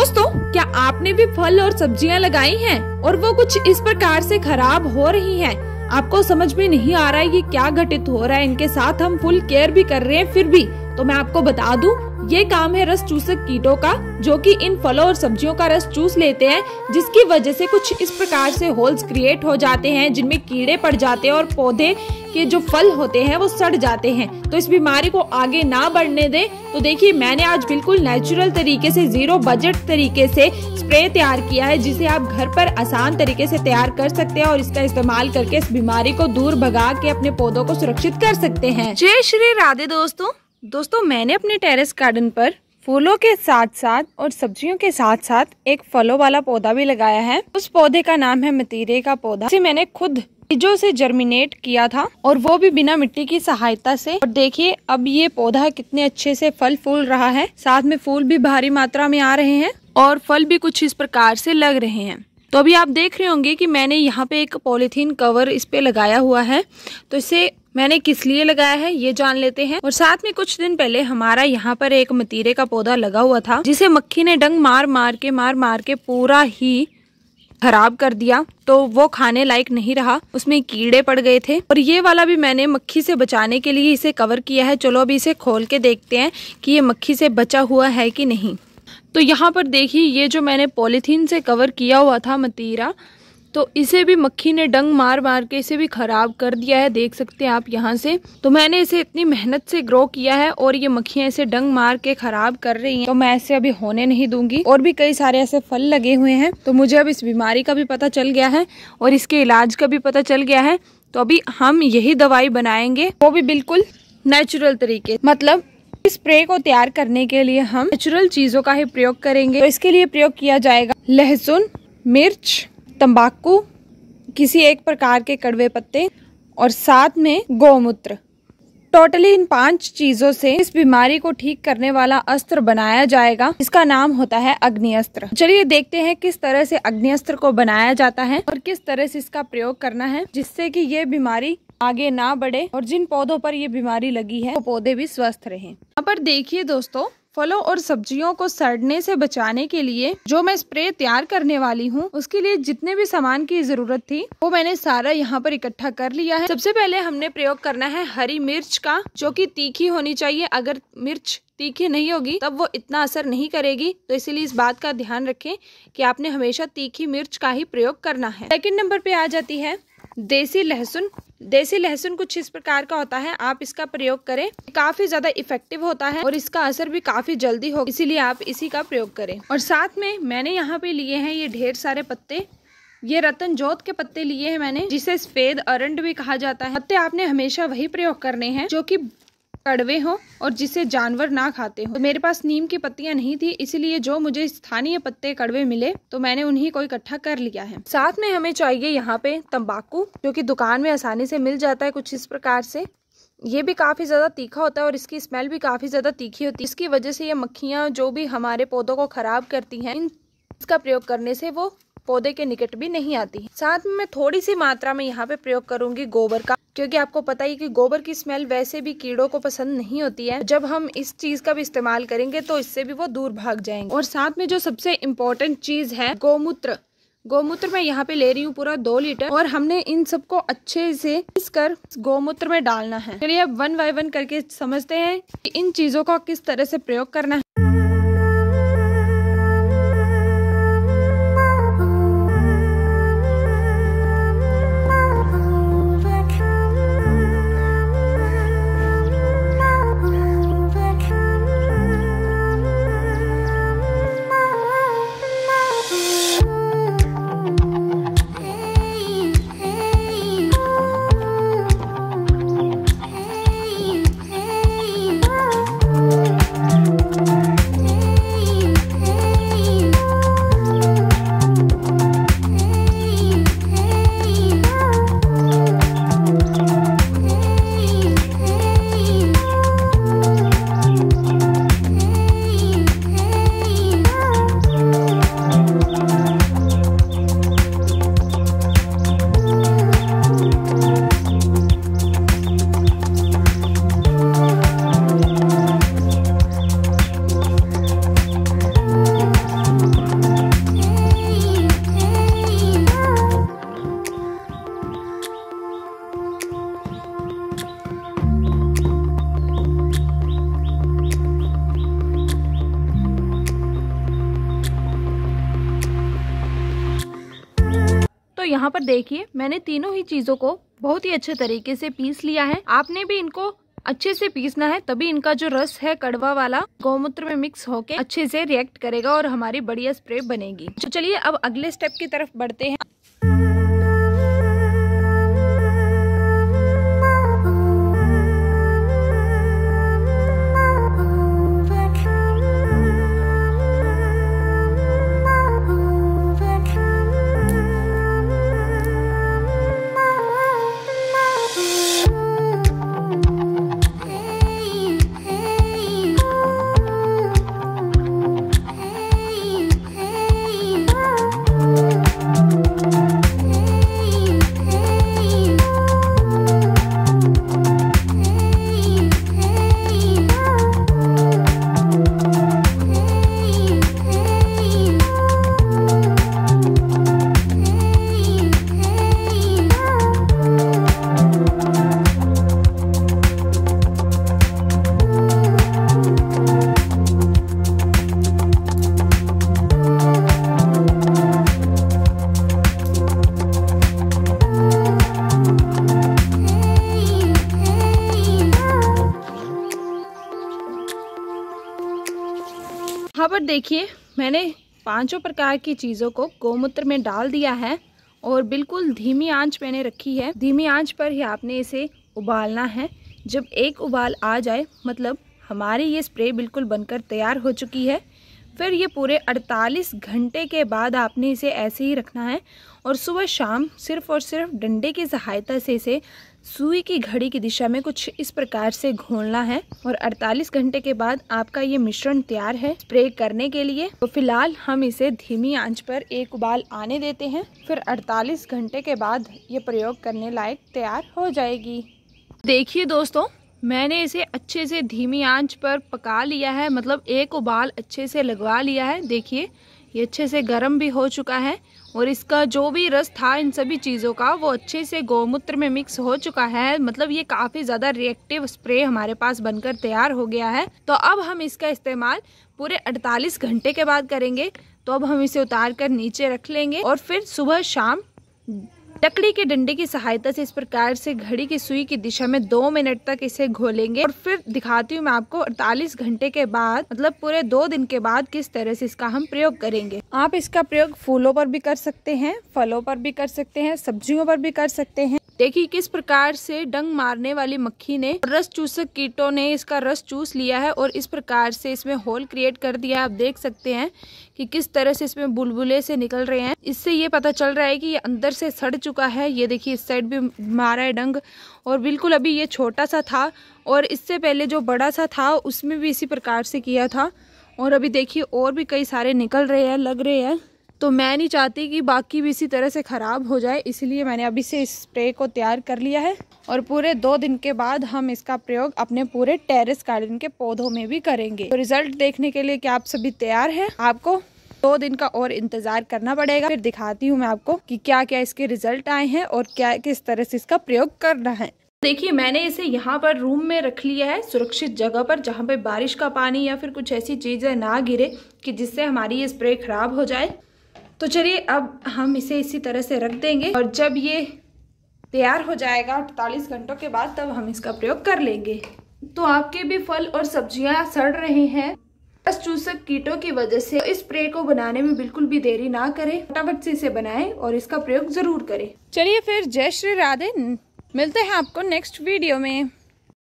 दोस्तों, क्या आपने भी फल और सब्जियां लगाई हैं और वो कुछ इस प्रकार से खराब हो रही हैं? आपको समझ में नहीं आ रहा है ये क्या घटित हो रहा है इनके साथ। हम फुल केयर भी कर रहे हैं फिर भी। तो मैं आपको बता दूं, ये काम है रस चूसक कीटों का, जो कि इन फलों और सब्जियों का रस चूस लेते हैं, जिसकी वजह से कुछ इस प्रकार से होल्स क्रिएट हो जाते हैं जिनमें कीड़े पड़ जाते हैं और पौधे के जो फल होते हैं वो सड़ जाते हैं। तो इस बीमारी को आगे ना बढ़ने दें। तो देखिए, मैंने आज बिल्कुल नेचुरल तरीके से, जीरो बजट तरीके से स्प्रे तैयार किया है, जिसे आप घर पर आसान तरीके से तैयार कर सकते हैं और इसका इस्तेमाल करके इस बीमारी को दूर भगा के अपने पौधों को सुरक्षित कर सकते हैं। जय श्री राधे दोस्तों, मैंने अपने टेरेस गार्डन पर फूलों के साथ साथ और सब्जियों के साथ साथ एक फलों वाला पौधा भी लगाया है। उस पौधे का नाम है मतीरे का पौधा, जिसे मैंने खुद बीजों से जर्मिनेट किया था और वो भी बिना मिट्टी की सहायता से। और देखिए अब ये पौधा कितने अच्छे से फल फूल रहा है, साथ में फूल भी भारी मात्रा में आ रहे हैं और फल भी कुछ इस प्रकार से लग रहे हैं। तो अभी आप देख रहे होंगे कि मैंने यहाँ पे एक पॉलीथीन कवर इस पे लगाया हुआ है। तो इसे मैंने किस लिए लगाया है ये जान लेते हैं। और साथ में कुछ दिन पहले हमारा यहाँ पर एक मतीरे का पौधा लगा हुआ था, जिसे मक्खी ने डंक मार मार के पूरा ही खराब कर दिया। तो वो खाने लायक नहीं रहा, उसमें कीड़े पड़ गए थे। और ये वाला भी मैंने मक्खी से बचाने के लिए इसे कवर किया है। चलो अभी इसे खोल के देखते हैं कि ये मक्खी से बचा हुआ है कि नहीं। तो यहाँ पर देखिए, ये जो मैंने पॉलीथीन से कवर किया हुआ था मतीरा, तो इसे भी मक्खी ने डंक मार के इसे भी खराब कर दिया है। देख सकते हैं आप यहाँ से। तो मैंने इसे इतनी मेहनत से ग्रो किया है और ये मक्खियाँ इसे डंक मार के खराब कर रही हैं, तो मैं इसे अभी होने नहीं दूंगी। और भी कई सारे ऐसे फल लगे हुए हैं। तो मुझे अब इस बीमारी का भी पता चल गया है और इसके इलाज का भी पता चल गया है। तो अभी हम यही दवाई बनाएंगे, वो भी बिल्कुल नेचुरल तरीके। मतलब इस स्प्रे को तैयार करने के लिए हम नेचुरल चीजों का ही प्रयोग करेंगे। तो इसके लिए प्रयोग किया जाएगा लहसुन, मिर्च, तंबाकू, किसी एक प्रकार के कड़वे पत्ते और साथ में गौमूत्र। टोटली इन 5 चीजों से इस बीमारी को ठीक करने वाला अस्त्र बनाया जाएगा। इसका नाम होता है अग्नि अस्त्र। चलिए देखते हैं किस तरह से अग्नि अस्त्र को बनाया जाता है और किस तरह से इसका प्रयोग करना है, जिससे कि ये बीमारी आगे ना बढ़े और जिन पौधों पर ये बीमारी लगी है वो पौधे भी स्वस्थ रहें। यहाँ पर देखिए दोस्तों, फलों और सब्जियों को सड़ने से बचाने के लिए जो मैं स्प्रे तैयार करने वाली हूँ, उसके लिए जितने भी सामान की जरूरत थी वो मैंने सारा यहाँ पर इकट्ठा कर लिया है। सबसे पहले हमने प्रयोग करना है हरी मिर्च का, जो कि तीखी होनी चाहिए। अगर मिर्च तीखी नहीं होगी तब वो इतना असर नहीं करेगी। तो इसीलिए इस बात का ध्यान रखें कि आपने हमेशा तीखी मिर्च का ही प्रयोग करना है। सेकंड नंबर पे आ जाती है देसी लहसुन। देसी लहसुन कुछ इस प्रकार का होता है, आप इसका प्रयोग करें, काफी ज्यादा इफेक्टिव होता है और इसका असर भी काफी जल्दी हो, इसीलिए आप इसी का प्रयोग करें। और साथ में मैंने यहाँ पे लिए हैं ये ढेर सारे पत्ते। ये रतन जोत के पत्ते लिए हैं मैंने, जिसे सफेद अरंड भी कहा जाता है। पत्ते आपने हमेशा वही प्रयोग करने हैं जो कि कड़वे हो और जिसे जानवर ना खाते हो। तो मेरे पास नीम की पत्तियां नहीं थी, इसीलिए जो मुझे स्थानीय पत्ते कड़वे मिले तो मैंने उन्हीं को इकट्ठा कर लिया है। साथ में हमें चाहिए यहाँ पे तंबाकू, जो कि दुकान में आसानी से मिल जाता है कुछ इस प्रकार से। ये भी काफी ज्यादा तीखा होता है और इसकी स्मेल भी काफी ज्यादा तीखी होती है। इसकी वजह से ये मक्खियां जो भी हमारे पौधों को खराब करती हैं, इसका प्रयोग करने से वो पौधे के निकट भी नहीं आती। साथ में मैं थोड़ी सी मात्रा में यहाँ पे प्रयोग करूंगी गोबर का, क्योंकि आपको पता ही कि गोबर की स्मेल वैसे भी कीड़ों को पसंद नहीं होती है। जब हम इस चीज का भी इस्तेमाल करेंगे तो इससे भी वो दूर भाग जाएंगे। और साथ में जो सबसे इम्पोर्टेंट चीज है गौमूत्र। गौमूत्र मैं यहाँ पे ले रही हूँ पूरा 2 लीटर और हमने इन सबको अच्छे से पीसकर गौमूत्र में डालना है। चलिए अब 1 बाय 1 करके समझते हैं कि इन चीजों का किस तरह से प्रयोग करना है। तो यहाँ पर देखिए मैंने तीनों ही चीजों को बहुत ही अच्छे तरीके से पीस लिया है। आपने भी इनको अच्छे से पीसना है, तभी इनका जो रस है कड़वा वाला गौमूत्र में मिक्स होके अच्छे से रिएक्ट करेगा और हमारी बढ़िया स्प्रे बनेगी। तो चलिए अब अगले स्टेप की तरफ बढ़ते हैं। यहाँ पर देखिए मैंने 5 प्रकार की चीज़ों को गौमूत्र में डाल दिया है और बिल्कुल धीमी आंच मैंने रखी है। धीमी आंच पर ही आपने इसे उबालना है। जब एक उबाल आ जाए मतलब हमारी ये स्प्रे बिल्कुल बनकर तैयार हो चुकी है। फिर ये पूरे 48 घंटे के बाद आपने इसे ऐसे ही रखना है और सुबह शाम सिर्फ और सिर्फ डंडे की सहायता से इसे सुई की घड़ी की दिशा में कुछ इस प्रकार से घोलना है और 48 घंटे के बाद आपका ये मिश्रण तैयार है स्प्रे करने के लिए। तो फिलहाल हम इसे धीमी आंच पर एक उबाल आने देते हैं, फिर 48 घंटे के बाद ये प्रयोग करने लायक तैयार हो जाएगी। देखिए दोस्तों, मैंने इसे अच्छे से धीमी आंच पर पका लिया है, मतलब एक उबाल अच्छे से लगवा लिया है। देखिए ये अच्छे से गर्म भी हो चुका है और इसका जो भी रस था इन सभी चीज़ों का वो अच्छे से गौमूत्र में मिक्स हो चुका है। मतलब ये काफ़ी ज़्यादा रिएक्टिव स्प्रे हमारे पास बनकर तैयार हो गया है। तो अब हम इसका इस्तेमाल पूरे 48 घंटे के बाद करेंगे। तो अब हम इसे उतार कर नीचे रख लेंगे और फिर सुबह शाम लकड़ी के डंडे की सहायता से इस प्रकार से घड़ी की सुई की दिशा में 2 मिनट तक इसे घोलेंगे और फिर दिखाती हूँ मैं आपको 48 घंटे के बाद मतलब पूरे 2 दिन के बाद किस तरह से इसका हम प्रयोग करेंगे। आप इसका प्रयोग फूलों पर भी कर सकते हैं, फलों पर भी कर सकते हैं, सब्जियों पर भी कर सकते हैं। देखिए किस प्रकार से डंक मारने वाली मक्खी ने, रस चूसक कीटों ने इसका रस चूस लिया है और इस प्रकार से इसमें होल क्रिएट कर दिया है। आप देख सकते हैं कि किस तरह से इसमें बुलबुले से निकल रहे हैं। इससे ये पता चल रहा है कि ये अंदर से सड़ चुका है। ये देखिए इस साइड भी मारा है डंक और बिल्कुल अभी ये छोटा सा था और इससे पहले जो बड़ा सा था उसमें भी इसी प्रकार से किया था और अभी देखिए और भी कई सारे निकल रहे हैं, लग रहे हैं। तो मैं नहीं चाहती कि बाकी भी इसी तरह से खराब हो जाए, इसलिए मैंने अभी से इस स्प्रे को तैयार कर लिया है और पूरे 2 दिन के बाद हम इसका प्रयोग अपने पूरे टेरेस गार्डन के पौधों में भी करेंगे। तो रिजल्ट देखने के लिए क्या आप सभी तैयार हैं? आपको 2 दिन का और इंतजार करना पड़ेगा, फिर दिखाती हूँ मैं आपको कि क्या क्या इसके रिजल्ट आए हैं और क्या किस तरह से इसका प्रयोग करना है। देखिए मैंने इसे यहाँ पर रूम में रख लिया है, सुरक्षित जगह पर, जहाँ पे बारिश का पानी या फिर कुछ ऐसी चीजें ना गिरे कि जिससे हमारी ये स्प्रे खराब हो जाए। तो चलिए अब हम इसे इसी तरह से रख देंगे और जब ये तैयार हो जाएगा 48 घंटों के बाद तब हम इसका प्रयोग कर लेंगे। तो आपके भी फल और सब्जियां सड़ रहे हैं रस चूसक कीटों की वजह से, इस स्प्रे को बनाने में बिल्कुल भी देरी ना करें, फटाफट से इसे बनाएं और इसका प्रयोग जरूर करें। चलिए फिर जय श्री राधे, मिलते हैं आपको नेक्स्ट वीडियो में।